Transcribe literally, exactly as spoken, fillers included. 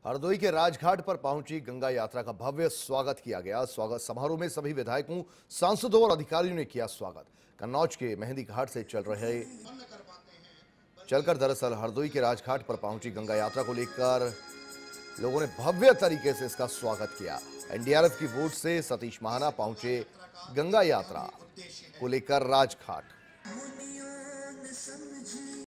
हरदोई के राजघाट पर पहुंची गंगा यात्रा का भव्य स्वागत किया गया। स्वागत समारोह में सभी विधायकों, सांसदों और अधिकारियों ने किया स्वागत। कन्नौज के मेहंदी घाट से चल रहे चलकर दरअसल हरदोई के राजघाट पर पहुंची गंगा यात्रा को लेकर लोगों ने भव्य तरीके से इसका स्वागत किया। एनडीआरएफ की बोट से सतीश महाना पहुंचे गंगा यात्रा को लेकर राजघाट।